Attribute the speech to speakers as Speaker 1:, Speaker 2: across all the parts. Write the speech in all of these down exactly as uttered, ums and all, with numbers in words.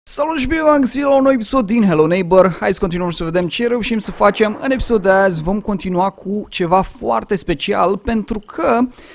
Speaker 1: Salut și bine v-am găsit la un nou episod din Hello Neighbor. Hai să continuăm să vedem ce reușim să facem. În episodul de azi vom continua cu ceva foarte special, pentru că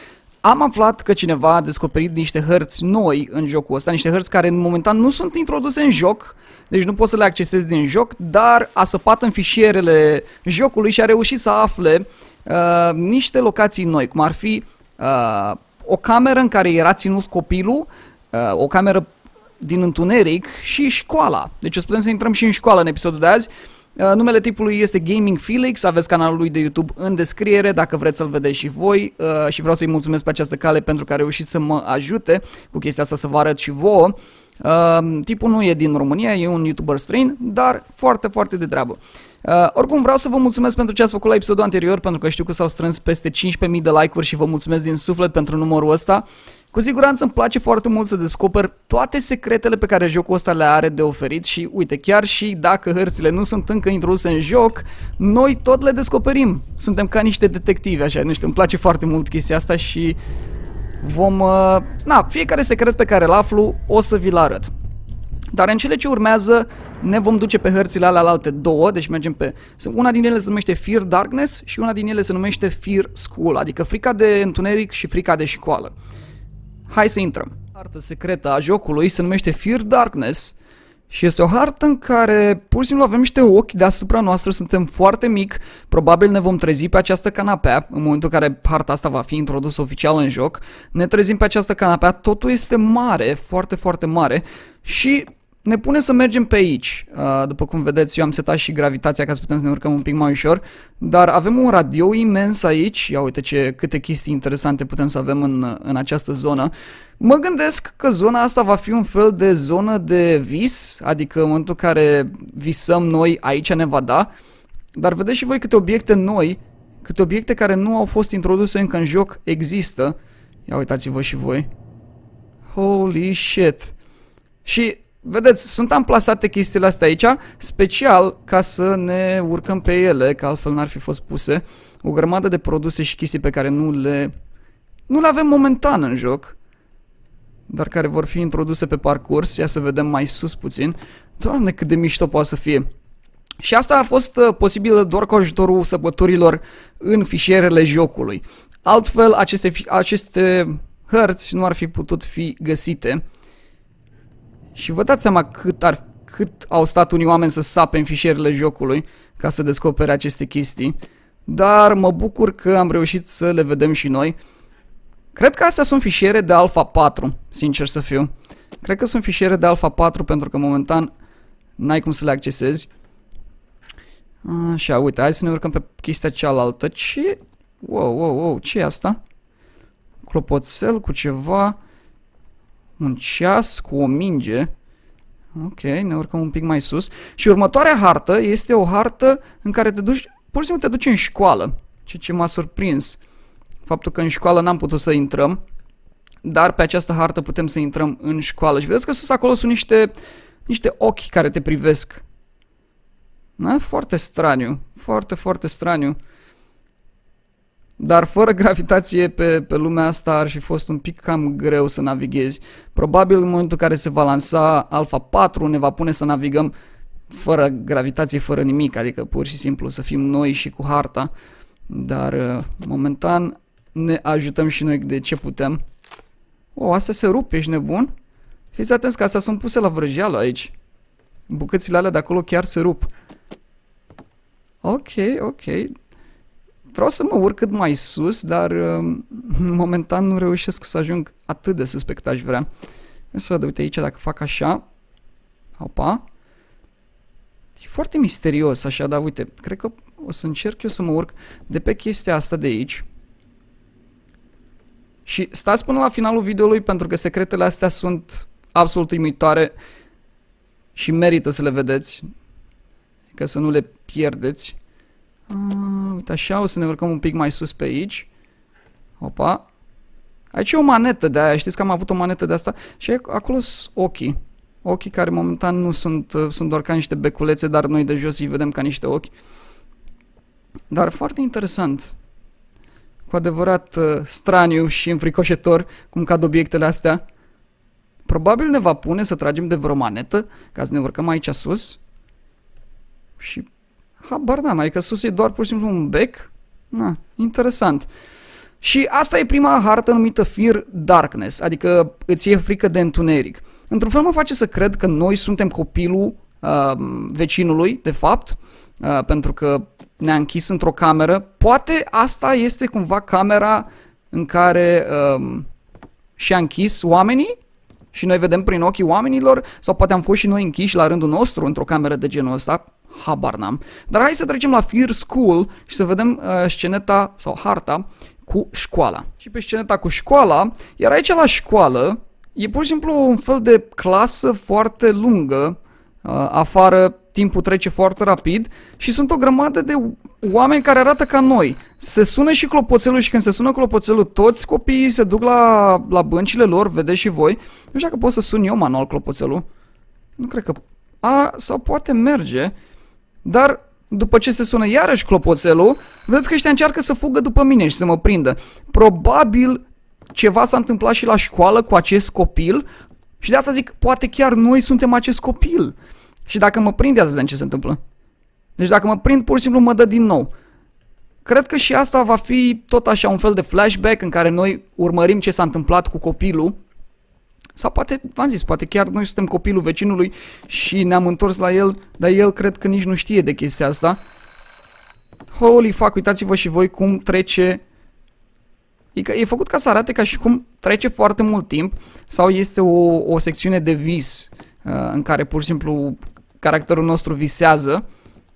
Speaker 1: am aflat că cineva a descoperit niște hărți noi în jocul ăsta, niște hărți care în momentan nu sunt introduse în joc, deci nu poți să le accesezi din joc, dar a săpat în fișierele jocului și a reușit să afle uh, niște locații noi, cum ar fi uh, o cameră în care era ținut copilul, uh, o cameră din întuneric și școala. Deci o să putem să intrăm și în școală în episodul de azi. Uh, numele tipului este Gaming Felix, aveți canalul lui de YouTube în descriere dacă vreți să-l vedeți și voi uh, și vreau să-i mulțumesc pe această cale pentru că a reușit să mă ajute cu chestia asta să vă arăt și vouă. Uh, tipul nu e din România, e un YouTuber străin, dar foarte, foarte de treabă. Uh, oricum vreau să vă mulțumesc pentru ce ați făcut la episodul anterior, pentru că știu că s-au strâns peste cincisprezece mii de like-uri și vă mulțumesc din suflet pentru numărul ăsta. Cu siguranță îmi place foarte mult să descoper toate secretele pe care jocul ăsta le are de oferit și uite, chiar și dacă hărțile nu sunt încă introduse în joc, noi tot le descoperim. Suntem ca niște detectivi, așa, nu știu, îmi place foarte mult chestia asta și vom... Uh, na, fiecare secret pe care îl aflu o să vi-l arăt. Dar în cele ce urmează ne vom duce pe hărțile alea alte două, deci mergem pe... Una din ele se numește Fear Darkness și una din ele se numește Fear School, adică frica de întuneric și frica de școală. Hai să intrăm. Harta secretă a jocului se numește Fear Darkness și este o hartă în care pur și simplu avem niște ochi deasupra noastră, suntem foarte mic, probabil ne vom trezi pe această canapea în momentul în care harta asta va fi introdusă oficial în joc. Ne trezim pe această canapea, totul este mare, foarte, foarte mare și ne pune să mergem pe aici. După cum vedeți, eu am setat și gravitația ca să putem să ne urcăm un pic mai ușor, dar avem un radio imens aici. Ia uite ce, câte chestii interesante putem să avem în, în această zonă. Mă gândesc că zona asta va fi un fel de zonă de vis, adică în momentul în care visăm noi, aici ne va da. Dar vedeți și voi câte obiecte noi, câte obiecte care nu au fost introduse încă în joc există. Ia uitați-vă și voi. Holy shit. Și... vedeți, sunt amplasate chestiile astea aici, special ca să ne urcăm pe ele, că altfel n-ar fi fost puse. O grămadă de produse și chestii pe care nu le, nu le avem momentan în joc, dar care vor fi introduse pe parcurs. Ia să vedem mai sus puțin. Doamne, cât de mișto poate să fie. Și asta a fost uh, posibil doar cu ajutorul săpăturilor în fișierele jocului. Altfel, aceste, aceste hărți nu ar fi putut fi găsite. Și vă dați seama cât, ar, cât au stat unii oameni să sape în fișierele jocului ca să descopere aceste chestii. Dar mă bucur că am reușit să le vedem și noi. Cred că astea sunt fișiere de Alpha patru, sincer să fiu. Cred că sunt fișiere de Alpha patru pentru că momentan n-ai cum să le accesezi. Așa, uite, hai să ne urcăm pe chestia cealaltă. Ce? Wow, wow, wow, ce e asta? Clopoțel cu ceva... un ceas cu o minge. Ok, ne urcăm un pic mai sus. Și următoarea hartă este o hartă în care te duci, pur și simplu te duci în școală. Ceea ce m-a surprins. Faptul că în școală n-am putut să intrăm, dar pe această hartă putem să intrăm în școală. Și vedeți că sus acolo sunt niște, niște ochi care te privesc. Da? Foarte straniu. Foarte, foarte straniu. Dar fără gravitație pe, pe lumea asta ar fi fost un pic cam greu să navighezi. Probabil în momentul în care se va lansa Alpha patru ne va pune să navigăm fără gravitație, fără nimic, adică pur și simplu să fim noi și cu harta. Dar momentan ne ajutăm și noi de ce putem. O, astea se rup, ești nebun? Fiți atenți că astea sunt puse la vrăjeală aici. Bucățile alea de acolo chiar se rup. Ok, ok. Vreau să mă urc cât mai sus, dar uh, momentan nu reușesc să ajung atât de sus pe cât aș vrea. Ia să văd, uite aici dacă fac așa. Hopa. E foarte misterios așa, dar uite, cred că o să încerc eu să mă urc de pe chestia asta de aici. Și stați până la finalul videoului pentru că secretele astea sunt absolut uimitoare și merită să le vedeți, ca să nu le pierdeți. Uh, uite așa, o să ne urcăm un pic mai sus pe aici. Opa. Aici e o manetă de aia, știți că am avut o manetă de asta. Și acolo sunt ochii. Ochii care momentan nu sunt, uh, sunt doar ca niște beculețe, dar noi de jos îi vedem ca niște ochi. Dar foarte interesant. Cu adevărat uh, straniu și înfricoșător cum cad obiectele astea. Probabil ne va pune să tragem de vreo manetă ca să ne urcăm aici sus. Și habar n-am, adică sus e doar pur și simplu un bec. Na, interesant. Și asta e prima hartă numită Fear Darkness, adică îți e frică de întuneric. Într-un fel mă face să cred că noi suntem copilul uh, vecinului, de fapt, uh, pentru că ne-a închis într-o cameră. Poate asta este cumva camera în care uh, și-a închis oamenii și noi vedem prin ochii oamenilor, sau poate am fost și noi închiși la rândul nostru într-o cameră de genul ăsta. Habar n-am. Dar hai să trecem la Fear School și să vedem uh, sceneta sau harta cu școala. Și pe sceneta cu școala, iar aici la școală e pur și simplu un fel de clasă foarte lungă, uh, afară timpul trece foarte rapid și sunt o grămadă de oameni care arată ca noi. Se sună și clopoțelul și când se sună clopoțelul, toți copiii se duc la, la băncile lor, vedeți și voi. Nu știu dacă pot să sun eu manual clopoțelul. Nu cred că... A, sau poate merge, dar... După ce se sună iarăși clopoțelul, vedeți că ăștia încearcă să fugă după mine și să mă prindă. Probabil ceva s-a întâmplat și la școală cu acest copil și de asta zic, poate chiar noi suntem acest copil. Și dacă mă prind, ia să vedem ce se întâmplă. Deci dacă mă prind, pur și simplu mă dă din nou. Cred că și asta va fi tot așa un fel de flashback în care noi urmărim ce s-a întâmplat cu copilul. Sau poate, v-am zis, poate chiar noi suntem copilul vecinului și ne-am întors la el, dar el cred că nici nu știe de chestia asta. Holy fuck, uitați-vă și voi cum trece... E, e făcut ca să arate ca și cum trece foarte mult timp sau este o, o secțiune de vis uh, în care pur și simplu caracterul nostru visează.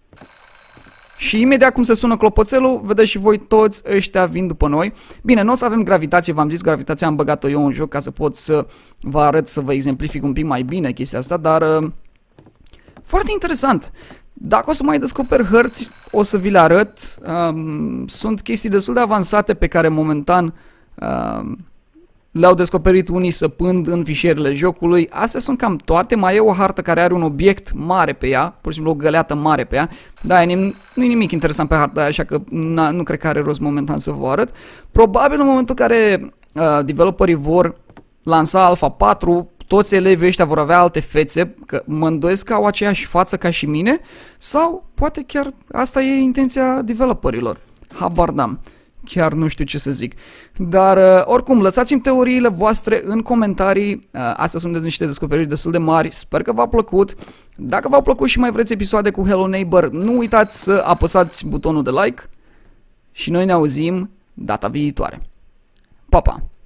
Speaker 1: Și imediat cum se sună clopoțelul, vedeți și voi toți ăștia vin după noi. Bine, nu o să avem gravitație, v-am zis, gravitația am băgat-o eu în joc ca să pot să vă arăt, să vă exemplific un pic mai bine chestia asta, dar uh, foarte interesant. Dacă o să mai descoper hărți, o să vi le arăt. Uh, sunt chestii destul de avansate pe care momentan uh, le-au descoperit unii săpând în fișierele jocului. Astea sunt cam toate. Mai e o hartă care are un obiect mare pe ea, pur și simplu o găleată mare pe ea. Da, nu e nimic interesant pe harta aia, așa că nu cred că are rost momentan să vă arăt. Probabil în momentul în care uh, developerii vor lansa Alpha patru, toți elevii ăștia vor avea alte fețe, că mă îndoiesc că au aceeași față ca și mine, sau poate chiar asta e intenția developerilor. Habar n-am. Chiar nu știu ce să zic. Dar uh, oricum, lăsați-mi teoriile voastre în comentarii. Uh, astea sunt niște descoperiri destul de mari. Sper că v-a plăcut. Dacă v-a plăcut și mai vreți episoade cu Hello Neighbor, nu uitați să apăsați butonul de like. Și noi ne auzim data viitoare. Pa, pa!